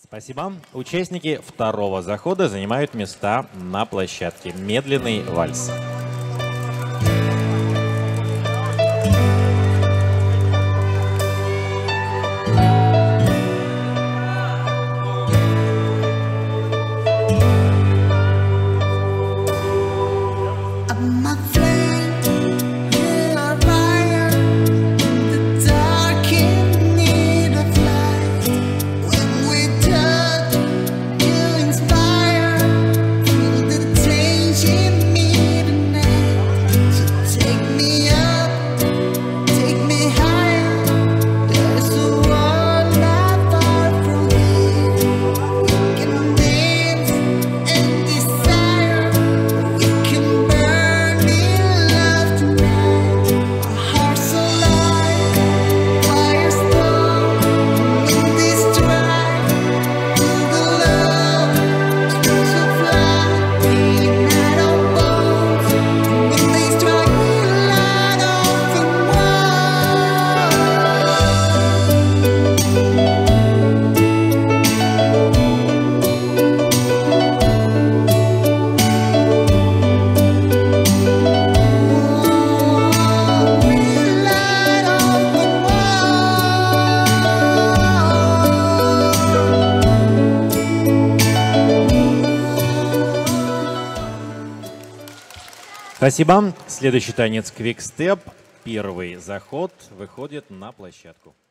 Спасибо. Участники второго захода занимают места на площадке. Медленный вальс. Спасибо. Следующий танец квикстеп. Первый заход выходит на площадку.